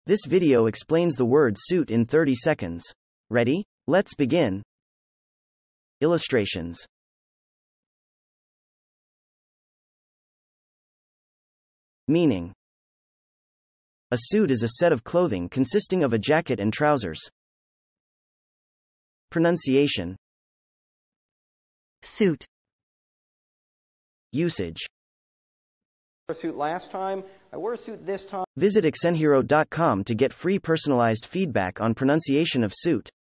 This video explains the word suit in 30 seconds. Ready? Let's begin. Illustrations. Meaning. A suit is a set of clothing consisting of a jacket and trousers. Pronunciation. Suit. Usage. I wore a suit last time. I wore a suit this time. Visit accenthero.com to get free personalized feedback on pronunciation of suit.